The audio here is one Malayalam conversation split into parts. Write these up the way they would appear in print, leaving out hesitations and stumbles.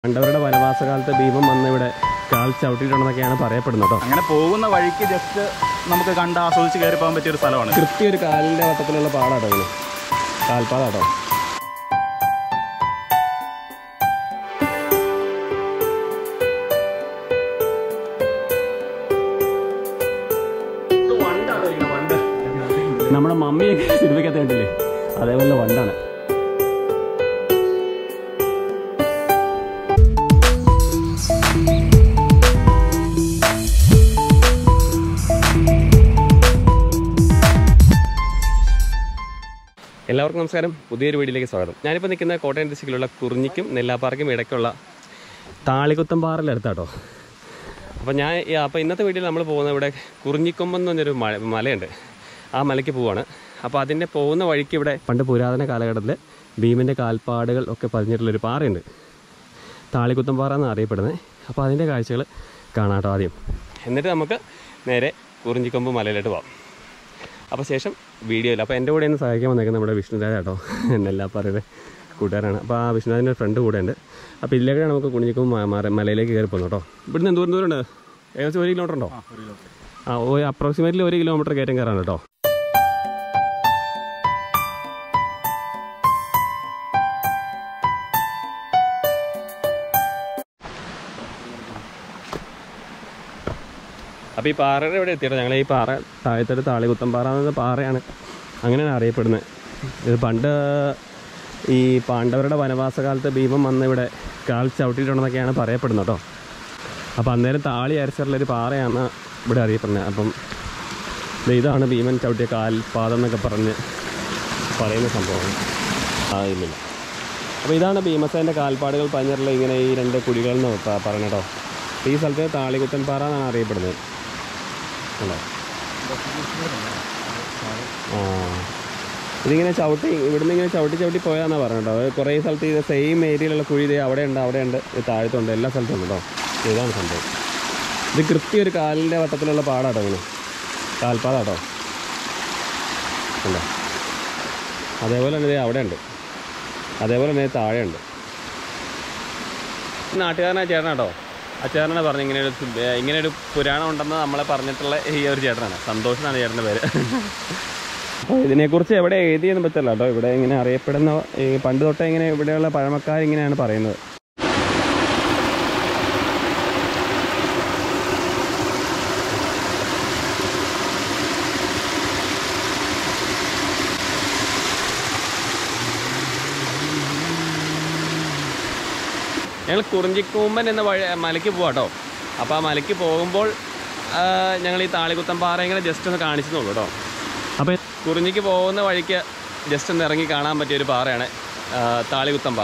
പാണ്ഡവരുടെ വനവാസകാലത്ത് ഭീമൻ വന്ന് ഇവിടെ കാൽ ചവിട്ടിയിട്ടുണ്ടെന്നൊക്കെയാണ് പറയപ്പെടുന്നത്. അങ്ങനെ പോകുന്ന വഴിക്ക് ജസ്റ്റ് നമുക്ക് കണ്ട് ആസ്വദിച്ച് കയറി പോകാൻ പറ്റിയ ഒരു സ്ഥലമാണ്. കൃത്യം ഒരു കാലിൻ്റെ വട്ടത്തിലുള്ള പാടാട്ടോ, ഇങ്ങനെ കാൽപ്പാടാട്ടോ. നമ്മുടെ മമ്മിയൊക്കെ സിനിമയ്ക്കകത്ത് കണ്ടില്ലേ, അതേപോലെ വണ്ടാണ്. എല്ലാവർക്കും നമസ്കാരം, പുതിയൊരു വീഡിയോയിലേക്ക് സ്വാഗതം. ഞാനിപ്പോൾ നിൽക്കുന്ന കോട്ടയം ഡിസ്ട്രിക്റ്റിലുള്ള കുറിഞ്ഞിക്കും നെല്ലാപ്പാറയ്ക്കും ഇടയ്ക്കുള്ള താളികുത്തംപാറയിലെടുത്താട്ടോ. അപ്പോൾ ഇന്നത്തെ വീഡിയോയിൽ നമ്മൾ പോകുന്നത് ഇവിടെ കുറിഞ്ഞിക്കൊമ്പൻ എന്ന് പറഞ്ഞൊരു മലയുണ്ട്, ആ മലയ്ക്ക് പോവാണ്. അപ്പോൾ അതിൻ്റെ പോകുന്ന വഴിക്ക് ഇവിടെ പണ്ട് പുരാതന കാലഘട്ടത്തിൽ ഭീമൻ്റെ കാൽപ്പാടുകൾ ഒക്കെ പതിഞ്ഞിട്ടുള്ളൊരു പാറയുണ്ട്, താളികുത്തംപാറ എന്ന് അറിയപ്പെടുന്നത്. അപ്പോൾ അതിൻ്റെ കാഴ്ചകൾ കാണാട്ടോ ആദ്യം, എന്നിട്ട് നമുക്ക് നേരെ കുറിഞ്ഞിക്കൊമ്പ് മലയിലോട്ട് പോകാം. അപ്പോൾ ശേഷം വീഡിയോയിൽ അപ്പോൾ എൻ്റെ കൂടെ ഒന്ന് സഹായിക്കാൻ വന്നേക്കുന്നത് നമ്മുടെ വിഷ്ണുരാജ് കേട്ടോ, നെല്ലാപ്പാറയുടെ കൂട്ടുകാരാണ്. അപ്പോൾ ആ വിഷ്ണുരാജിൻ്റെ ഫ്രണ്ട് കൂടെ ഉണ്ട്. അപ്പോൾ ഇതിലേക്കാണ് നമുക്ക് കുറിഞ്ഞിക്കൊമ്പ് മലയിലേക്ക് കയറി പോകുന്നത് കേട്ടോ. ഇവിടുന്ന് ദൂരം ഉണ്ട്, ഏകദേശം 1 കിലോമീറ്റർ ഉണ്ടോ? അപ്രോക്സിമേറ്റ്ലി 1 കിലോമീറ്റർ കയറ്റം കയറാണ് കേട്ടോ. അപ്പോൾ ഈ പാറയുടെ ഇവിടെ എത്തിയിട്ട് ഞങ്ങൾ ഈ പാറ താഴത്തോട്ട് താളികുത്തംപാറ എന്ന പാറയാണ്, അങ്ങനെയാണ് അറിയപ്പെടുന്നത്. ഇത് പണ്ട് ഈ പാണ്ഡവരുടെ വനവാസകാലത്ത് ഭീമൻ വന്ന് ഇവിടെ കാൽ ചവിട്ടിയിട്ടുണ്ടെന്നൊക്കെയാണ് പറയപ്പെടുന്നത് കേട്ടോ. അപ്പോൾ അന്നേരം താളി അരച്ചിട്ടുള്ളൊരു പാറയാണ് ഇവിടെ അറിയപ്പെടുന്നത്. അപ്പം ഇതാണ് ഭീമൻ ചവിട്ടിയ കാൽപാദം എന്നൊക്കെ പറഞ്ഞ് പറയുന്ന സംഭവമാണ്. ഇല്ലില്ല. അപ്പോൾ ഇതാണ് ഭീമസേൻ്റെ കാൽപ്പാടുകൾ പതിഞ്ഞിട്ടുള്ള ഇങ്ങനെ ഈ 2 കുഴികളെന്ന് പറഞ്ഞു കേട്ടോ. ഈ സ്ഥലത്ത് താളികുത്തംപാറ എന്നാണ് അറിയപ്പെടുന്നത്. ഇതിങ്ങനെ ചവിട്ടി ഇവിടുന്ന് ഇങ്ങനെ ചവിട്ടി പോയാന്നാണ് പറഞ്ഞിട്ടോ. കുറേ സ്ഥലത്ത് ഇത് സെയിം ഏരിയയിലുള്ള കുഴി അവിടെ ഉണ്ട്, ഇത് താഴത്തുണ്ട്, എല്ലാ സ്ഥലത്തും ഉണ്ട് കേട്ടോ. ഇതാണ് സംഭവം. ഇത് കൃത്യം ഒരു കാലിൻ്റെ വട്ടത്തിലുള്ള പാടാട്ടോ, ഇങ്ങനെ കാൽപ്പാടാട്ടോ ഉണ്ടോ. അതേപോലെ തന്നെ ഇത് അവിടെ ഉണ്ട്, അതേപോലെ തന്നെ താഴെയുണ്ട്. നാട്ടുകാരനായ ചേട്ടനാട്ടോ, ആ ചേട്ടനാണ് പറഞ്ഞു ഇങ്ങനെയൊരു പുരാണം ഉണ്ടെന്ന് നമ്മളെ പറഞ്ഞിട്ടുള്ള ഈ ഒരു ചേട്ടനാണ്. സന്തോഷനാണ് ചേട്ടൻ്റെ പേര്. അപ്പോൾ ഇതിനെക്കുറിച്ച് എവിടെ എഴുതിയെന്ന് പറ്റില്ല കേട്ടോ. ഇവിടെ ഇങ്ങനെ അറിയപ്പെടുന്ന ഈ പണ്ട് തൊട്ടേ ഇങ്ങനെ ഇവിടെയുള്ള പഴമക്കാരിങ്ങനെയാണ് പറയുന്നത്. ഞങ്ങൾ കുറിഞ്ഞിക്കൊമ്പൻ എന്ന മലയ്ക്ക് പോകാം കേട്ടോ. അപ്പോൾ ആ മലയ്ക്ക് പോകുമ്പോൾ ഞങ്ങൾ ഈ താളികുത്തംപാറ ഇങ്ങനെ ജസ്റ്റ് ഒന്ന് കാണിച്ചെന്നുള്ളൂ കേട്ടോ. അപ്പോൾ കുറിഞ്ഞിക്ക് പോകുന്ന വഴിക്ക് ജസ്റ്റ് ഒന്ന് ഇറങ്ങി കാണാൻ പറ്റിയൊരു പാറയാണ് താളികുത്തംപാറ.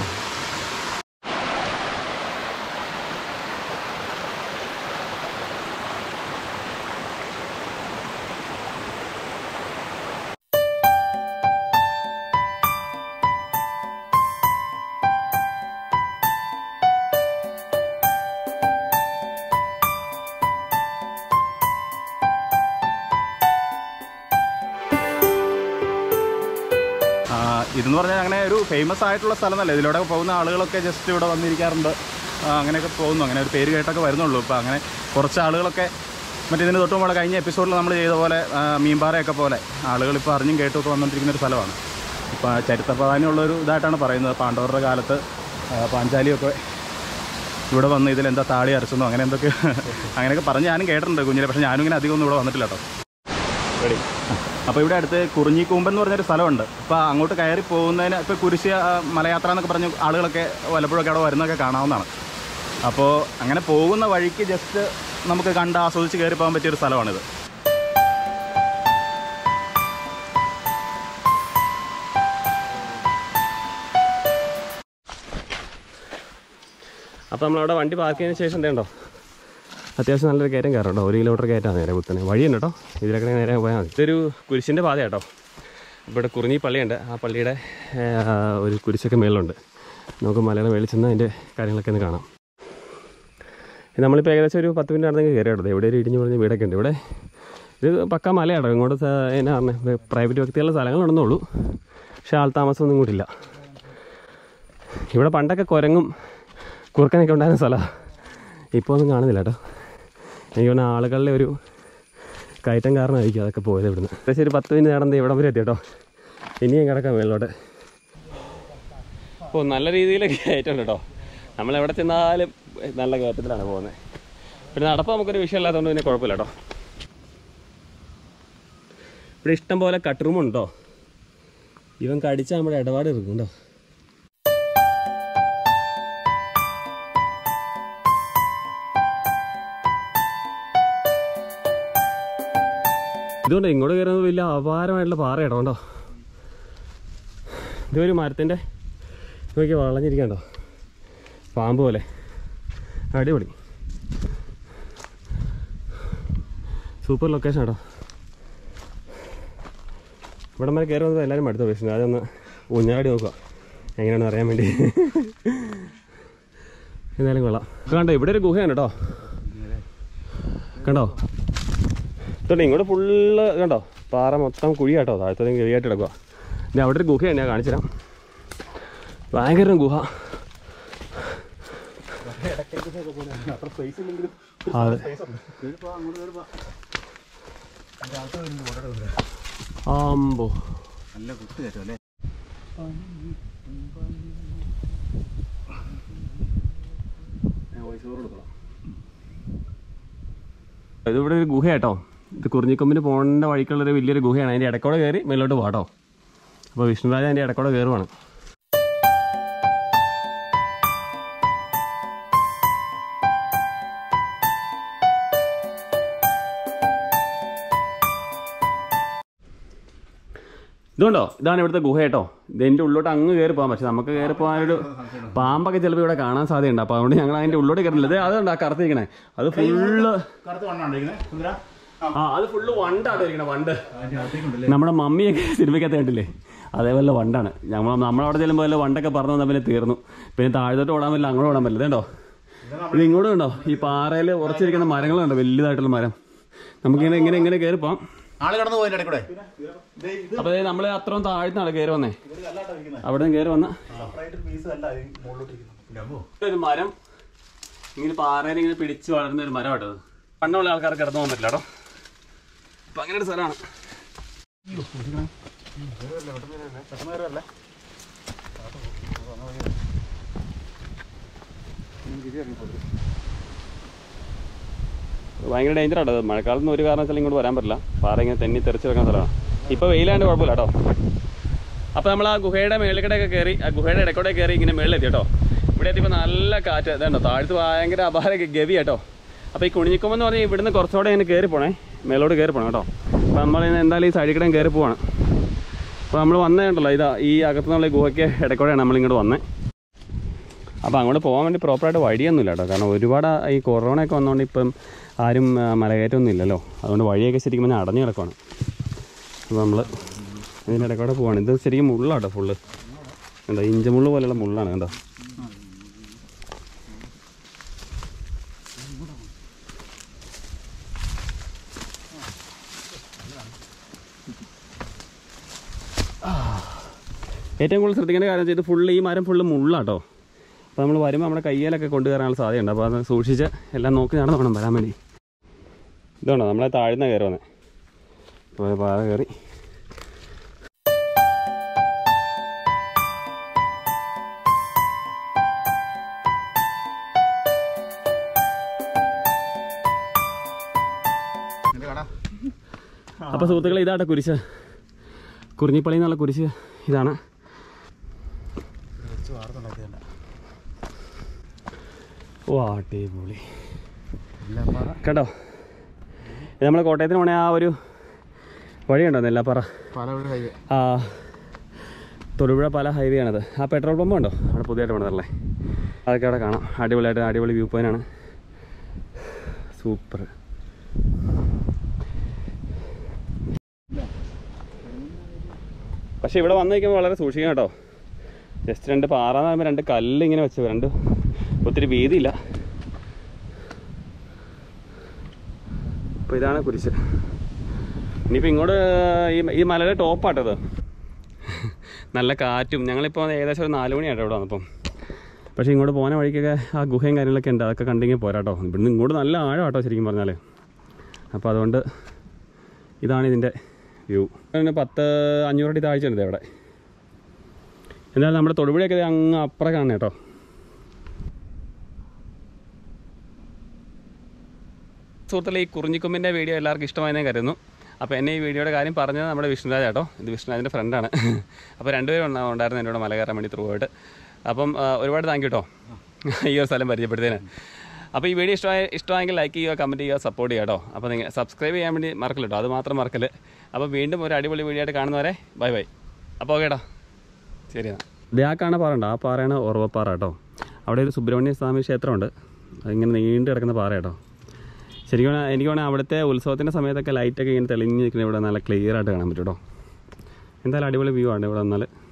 ഇതെന്ന് പറഞ്ഞാൽ അങ്ങനെ ഒരു ഫേമസ് ആയിട്ടുള്ള സ്ഥലമല്ല. ഇതിലൂടെ പോകുന്ന ആളുകളൊക്കെ ജസ്റ്റ് ഇവിടെ വന്നിരിക്കാറുണ്ട്, അങ്ങനെയൊക്കെ പോകുന്നു. അങ്ങനെ ഒരു പേര് കേട്ടൊക്കെ വരുന്നുള്ളൂ. ഇപ്പോൾ അങ്ങനെ കുറച്ച് ആളുകളൊക്കെ മറ്റേതിന് തൊട്ട് മുമ്പ് കഴിഞ്ഞ എപ്പിസോഡിൽ നമ്മൾ ചെയ്ത പോലെ മീൻപാറയൊക്കെ പോലെ ആളുകളിപ്പോൾ അറിഞ്ഞും കേട്ടുമൊക്കെ വന്നുകൊണ്ടിരിക്കുന്നൊരു സ്ഥലമാണ്. ഇപ്പോൾ ചരിത്ര പ്രാധാന്യമുള്ളൊരു ഇതായിട്ടാണ് പറയുന്നത്. പാണ്ഡവരുടെ കാലത്ത് പാഞ്ചാലിയൊക്കെ ഇവിടെ വന്ന് ഇതിലെന്താ താളി അരച്ചെന്നോ അങ്ങനെ അങ്ങനെയൊക്കെ പറഞ്ഞ് ഞാനും കേട്ടിട്ടുണ്ട് കുഞ്ഞിലെ. പക്ഷേ ഞാനും ഇങ്ങനെ അധികം ഒന്നും ഇവിടെ വന്നിട്ടില്ല കേട്ടോ. അപ്പോൾ ഇവിടെ അടുത്ത് കുറിഞ്ഞിക്കൊമ്പൻ എന്ന് പറഞ്ഞൊരു സ്ഥലമുണ്ട്. അപ്പോൾ അങ്ങോട്ട് കയറി പോകുന്നതിന് ഇപ്പോൾ കുരിശ് മലയാത്ര എന്നൊക്കെ പറഞ്ഞ് ആളുകളൊക്കെ വല്ലപ്പോഴൊക്കെ അവിടെ വരുന്നതൊക്കെ കാണാവുന്നതാണ്. അപ്പോൾ അങ്ങനെ പോകുന്ന വഴിക്ക് ജസ്റ്റ് നമുക്ക് കണ്ട് ആസ്വദിച്ച് കയറി പോകാൻ പറ്റിയൊരു സ്ഥലമാണിത്. അപ്പോൾ നമ്മളവിടെ വണ്ടി പാർക്ക് ചെയ്തതിന് ശേഷം എന്തേണ്ടോ അത്യാവശ്യം നല്ലൊരു കയറ്റം കയറാം കേട്ടോ. 1 കിലോമീറ്റർ കയറ്റാണ് നേരെ കുത്തനെ വഴിയുണ്ട് കേട്ടോ. ഇതിലൊക്കെ നേരെ പോയാൽ മതി. ഇതൊരു കുരിശിൻ്റെ പാത കേട്ടോ. ഇവിടെ കുറിഞ്ഞി പള്ളിയുണ്ട്, ആ പള്ളിയുടെ ഒരു കുരിശൊക്കെ മേളിലുണ്ട്. നമുക്ക് മലയുടെ മേളിൽ ചെന്ന് അതിൻ്റെ കാര്യങ്ങളൊക്കെ ഒന്ന് കാണാം. നമ്മളിപ്പോൾ ഏകദേശം ഒരു 10 മിനിറ്റ് നടന്നെങ്കിൽ കയറി കേട്ടോ. ഇവിടെ ഒരു ഇടിഞ്ഞു പറഞ്ഞ വീടൊക്കെ ഉണ്ട്. ഇവിടെ ഇത് പക്ക മലയാട്ടോ. ഇങ്ങോട്ട് എന്നാ പറഞ്ഞത് പ്രൈവറ്റ് വ്യക്തികളുടെ സ്ഥലങ്ങളുണ്ടെന്നുള്ളൂ, പക്ഷേ ആൾ താമസമൊന്നും ഇങ്ങോട്ടില്ല. ഇവിടെ പണ്ടൊക്കെ കുരങ്ങും കുറുക്കനൊക്കെ ഉണ്ടായിരുന്ന സ്ഥലമാണ്. ഇപ്പോൾ ഒന്നും കാണുന്നില്ല കേട്ടോ. എനിക്ക് തോന്നുന്ന ആളുകളുടെ ഒരു കയറ്റം കാരണമായിരിക്കും അതൊക്കെ പോയത് ഇവിടുന്ന്. ഏകദേശം ഒരു 10 മിനിറ്റ് നടന്ന് ഇവിടം വരെ എത്തി കേട്ടോ. ഇനിയും കിടക്കാം മേളിലോട്ട്. അപ്പോൾ നല്ല രീതിയിലൊക്കെ കയറ്റമുണ്ട് കേട്ടോ. നമ്മളെവിടെ ചെന്നാലും നല്ല കയറ്റത്തിലാണ് പോകുന്നത്. പിന്നെ നടപ്പം നമുക്കൊരു വിഷയമില്ലാത്തതുകൊണ്ട് പിന്നെ കുഴപ്പമില്ല കേട്ടോ. ഇവിടെ ഇഷ്ടം പോലെ കട്ട് റൂമുണ്ടോ. ഇവൻ കടിച്ചാൽ നമ്മുടെ ഇടപാട് ഇരിക്കുന്നുണ്ടോ. ഇതുകൊണ്ട് ഇങ്ങോട്ട് കയറുന്നത് വലിയ അപാരമായിട്ടുള്ള പാറ ഇടമുണ്ടോ. ഇതൊരു മരത്തിൻ്റെ നോക്കി വളഞ്ഞിരിക്കണ്ടോ, പാമ്പ് പോലെ. അടിപൊളി സൂപ്പർ ലൊക്കേഷൻ കേട്ടോ. ഇവിടെ വരെ കയറി വന്നത് എല്ലാവരും അടുത്ത പ്രശ്നം. അതൊന്ന് ഊഞ്ഞാടി നോക്കുക എങ്ങനെയാണെന്ന് അറിയാൻ വേണ്ടി. എന്തായാലും കൊള്ളാം. കണ്ടോ ഇവിടെ ഒരു ഗുഹയാണ് കേട്ടോ. കണ്ടോ ഇതുകൊണ്ട് ഇങ്ങോട്ട് ഫുള്ള് കണ്ടോ പാറ മൊത്തം കുഴിയാട്ടോ. താഴത്തേക്കും കിഴിയായിട്ട് കിടക്കുക. ഇനി അവിടെ ഒരു ഗുഹയാണ്, ഞാൻ കാണിച്ചു തരാം. ഭയങ്കര ഗുഹ. ആമ്പോ നല്ല കുത്ത് കയറ്റം അല്ലേ. ഇതിവിടെ ഒരു ഗുഹയാട്ടോ. ഇത് കുറിഞ്ഞിക്കൊമ്പിന് പോകേണ്ട വഴിക്കുള്ളൊരു വലിയൊരു ഗുഹയാണ്. അതിൻ്റെ ഇടയ്ക്കൂടെ കയറി മേലോട്ട് പോകാട്ടോ. അപ്പോൾ വിഷ്ണുരാജ അതിൻ്റെ ഇടയ്ക്കൂടെ കയറുവാണ്. ഇതുകൊണ്ടോ ഇതാണ് ഇവിടുത്തെ ഗുഹ കേട്ടോ. ഇതിൻ്റെ ഉള്ളോട്ട് അങ്ങ് കയറി പോകാൻ. പക്ഷെ നമുക്ക് കയറി പോകാനൊരു പാമ്പൊക്കെ ചിലപ്പോൾ ഇവിടെ കാണാൻ സാധ്യതയുണ്ട്. അപ്പോൾ അതുകൊണ്ട് ഞങ്ങൾ അതിൻ്റെ ഉള്ളോട്ട് കയറില്ല. അതുകൊണ്ട് ആ കറുത്തിരിക്കണേ അത് ഫുള്ള് അത് ഫുള്ള് വണ്ടാട്ടോ ഇരിക്കണേ. വണ്ട് നമ്മുടെ മമ്മിയൊക്കെ സിനിമയ്ക്കകത്ത് കണ്ടില്ലേ, അതേപോലെ വണ്ടാണ്. നമ്മളവിടെ ചെല്ലുമ്പോൾ വല്ല വണ്ടൊക്കെ പറഞ്ഞു വന്നാൽ പിന്നെ തീർന്നു. പിന്നെ താഴത്തോട്ട് ഓടാൻ പറ്റില്ല, അങ്ങോട്ട് ഓടാൻ പറ്റില്ല. ഇതുണ്ടോ ഇത് ഇങ്ങോട്ടും ഉണ്ടോ ഈ പാറയിൽ ഉറച്ചിരിക്കുന്ന മരങ്ങളുണ്ടോ, വലുതായിട്ടുള്ള മരം. നമുക്കിങ്ങനെ ഇങ്ങനെ കയറി പോവാം. ആള് കടന്നു പോയതിന്റെ ഇടയ്ക്കൂടെ. അപ്പൊ നമ്മൾ അത്രയും താഴ്ന്നാണ് കയറി വന്നേ. അവിടെ നിന്ന് കയറി വന്ന ഒരു മരം ഇങ്ങനെ പാറയിൽ ഇങ്ങനെ പിടിച്ച് വളരുന്ന ഒരു മരം കേട്ടത്. പണ്ടുള്ള ആൾക്കാർക്ക് കിടന്നു പോകാൻ പറ്റില്ല കേട്ടോ. അപ്പൊ അങ്ങനെ ഒരു സ്ഥലമാണ്. ഭയങ്കര ഡേഞ്ചർ ആട്ടോ. മഴക്കാലത്ത് ഒരു കാരണവശാലും ഇങ്ങോട്ട് വരാൻ പറ്റില്ല. പാറ ഇങ്ങനെ തെന്നി തെറിച്ച് വെക്കുന്ന സ്ഥലമാണ്. ഇപ്പോൾ വെയിലാണ്ട് കുഴപ്പമില്ല കേട്ടോ. അപ്പോൾ നമ്മൾ ആ ഗുഹയുടെ മേളിക്കടയൊക്കെ കയറി, ആ ഗുഹയുടെ ഇടയ്ക്കൂടെ കയറി ഇങ്ങനെ മേളിലെത്തി കേട്ടോ. ഇവിടെ എത്തിയപ്പോൾ നല്ല കാറ്റ്. ഇതുണ്ടോ താഴത്ത് ഭയങ്കര അപാര ഗവി കേട്ടോ. അപ്പോൾ ഈ കുണിഞ്ഞിക്കൊമ്പെന്ന് പറഞ്ഞാൽ ഇവിടുന്ന് കുറച്ചുകൂടെ ഇങ്ങനെ കയറി പോണേ, മേലോട്ട് കയറി പോകണം കേട്ടോ. അപ്പോൾ നമ്മൾ എന്തായാലും ഈ സൈഡിൽ കൂടെ കയറി പോവാണ്. അപ്പോൾ നമ്മൾ വന്നതുണ്ടല്ലോ ഇതാ ഈ അകത്തുനിന്നുള്ള ഗുഹയ്ക്ക് ഇടയ്ക്കൂടെയാണ് നമ്മളിങ്ങോട്ട് വന്നത്. അപ്പോൾ അങ്ങോട്ട് പോകാൻ വേണ്ടി പ്രോപ്പറായിട്ട് വഴിയൊന്നുമില്ല കേട്ടോ. കാരണം ഒരുപാട് ഈ കൊറോണയൊക്കെ വന്നുകൊണ്ട് ഇപ്പം ആരും മലകയറ്റമൊന്നും ഇല്ലല്ലോ. അതുകൊണ്ട് വഴിയൊക്കെ ശരിക്കും പറഞ്ഞാൽ അടഞ്ഞു കിടക്കുവാണ്. അപ്പോൾ നമ്മൾ ഇതിൻ്റെ ഇടയ്ക്കൂടെ പോവാണ്. ഇത് ശരിക്കും മുള്ളാട്ടോ ഫുള്ള്. കണ്ടോ ഇഞ്ചമുള്ളു പോലെയുള്ള മുള്ളാണ് കണ്ടോ. ഏറ്റവും കൂടുതൽ ശ്രദ്ധിക്കേണ്ട കാര്യം വെച്ചാൽ ഇത് ഫുള്ള് ഈ മരം ഫുള്ള് മുള്ളാട്ടോ. അപ്പോൾ നമ്മൾ വരുമ്പോൾ നമ്മുടെ കയ്യിലൊക്കെ കൊണ്ടുകയറാനുള്ള സാധ്യതയുണ്ട്. അപ്പോൾ അത് സൂക്ഷിച്ച് എല്ലാം നോക്കി നടന്ന് വേണം വരാൻ വേണ്ടി. ഇതുകൊണ്ടോ നമ്മളെ താഴ്ന്ന കയറി വന്നേ. അപ്പോൾ പാറ കയറി അപ്പോൾ സുഹൃത്തുക്കളെ ഇതാട്ടോ കുരിശ്. കുറിഞ്ഞിപ്പള്ളി എന്നുള്ള കുരിശ് ഇതാണ്. ഓ അടിപൊളി കേട്ടോ. ഇത് നമ്മളെ കോട്ടയത്തിന് പോണേ ആ ഒരു വഴിയുണ്ടോ നെല്ലാപ്പാറ, ആ തൊടുപുഴ പാല ഹൈവേ ആണത്. ആ പെട്രോൾ പമ്പ് ഉണ്ടോ അവിടെ പുതിയതായിട്ട് വേണതല്ലേ, അതൊക്കെ അവിടെ കാണാം. അടിപൊളിയായിട്ട് അടിപൊളി വ്യൂ പോയിന്റാണ്. സൂപ്പർ. പക്ഷെ ഇവിടെ വന്നു നിൽക്കുമ്പോൾ വളരെ സൂക്ഷിക്കണം കേട്ടോ. ജസ്റ്റ് രണ്ട് പാറ എന്ന് പറയുമ്പോൾ രണ്ട് കല്ല് ഇങ്ങനെ വെച്ചു, രണ്ട് ഒത്തിരി വീതിയില്ല. അപ്പോൾ ഇതാണ് കുരിശ്. ഇനിയിപ്പോൾ ഇങ്ങോട്ട് ഈ മലയുടെ ടോപ്പാട്ടത്. നല്ല കാറ്റും. ഞങ്ങളിപ്പോൾ ഏകദേശം ഒരു 4 മണിയാട്ടോ ഇവിടെ വന്നപ്പം. പക്ഷേ ഇങ്ങോട്ട് പോകുന്ന വഴിക്കൊക്കെ ആ ഗുഹയും കാര്യങ്ങളൊക്കെ ഉണ്ട്, അതൊക്കെ കണ്ടെങ്കിൽ പോരാട്ടോ. ഇവിടുന്ന് ഇങ്ങോട്ട് നല്ല ആഴം കേട്ടോ ശരിക്കും പറഞ്ഞാൽ. അപ്പോൾ അതുകൊണ്ട് ഇതാണ് ഇതിൻ്റെ വ്യൂ. 500 അടി താഴ്ചയുണ്ട് ഇവിടെ. എന്തായാലും നമ്മുടെ തൊടുപുഴയൊക്കെ അങ്ങ് അപ്പുറം കാണണം കേട്ടോ. സുഹൃത്തുക്കളെ, ഈ കുറിഞ്ഞിക്കൊമ്പിൻ്റെ വീഡിയോ എല്ലാവർക്കും ഇഷ്ടമായെന്ന് കരുതുന്നു. അപ്പോൾ എന്നെ ഈ വീഡിയോയുടെ കാര്യം പറഞ്ഞത് നമ്മുടെ വിഷ്ണുരാജ് കേട്ടോ. ഇത് വിഷ്ണുരാജിൻ്റെ ഫ്രണ്ടാണ്. അപ്പോൾ രണ്ടുപേരും ഉണ്ടായിരുന്നു എന്നോട് മല കയറാൻ വേണ്ടി ത്രൂ ആയിട്ട്. അപ്പം ഒരുപാട് താങ്ക് യു കേട്ടോ ഈ ഒരു സ്ഥലം പരിചയപ്പെടുത്തേന്. അപ്പോൾ ഈ വീഡിയോ ഇഷ്ടമായെങ്കിൽ ലൈക്ക് ചെയ്യുക, കമൻറ്റ് ചെയ്യുക, സപ്പോർട്ട് ചെയ്യുക കേട്ടോ. അപ്പോൾ നിങ്ങൾ സബ്സ്ക്രൈബ് ചെയ്യാൻ വേണ്ടി മറക്കില്ല കേട്ടോ, അത് മാത്രം മറക്കല്. അപ്പോൾ വീണ്ടും ഒരു അടിപൊളി വീഡിയോ ആയിട്ട് കാണുന്നവരെ ബൈ ബൈ. അപ്പോൾ ഓക്കേട്ടോ, ശരി എന്നാൽ. ഇത് ആ കാണാൻ പാറയുണ്ട്, ആ പാറയാണ് ഓർവപ്പാറ കേട്ടോ. അവിടെ ഒരു സുബ്രഹ്മണ്യ സ്വാമി ക്ഷേത്രമുണ്ട്, അതിങ്ങനെ നീണ്ടു കിടക്കുന്ന പാറ കേട്ടോ. ശരിക്കും എനിക്ക് വേണമെങ്കിൽ അവിടുത്തെ ഉത്സവത്തിൻ്റെ സമയത്തൊക്കെ ലൈറ്റൊക്കെ ഇങ്ങനെ തെളിഞ്ഞ് നിൽക്കുന്നത് ഇവിടെ നല്ല ക്ലിയർ ആയിട്ട് കാണാൻ പറ്റും കേട്ടോ. എന്തായാലും അടിപൊളി വ്യൂ ആണ് ഇവിടെ വന്നാൽ.